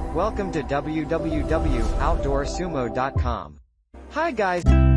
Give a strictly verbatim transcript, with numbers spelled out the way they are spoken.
Welcome to w w w dot outdoor sumo dot com. Hi guys.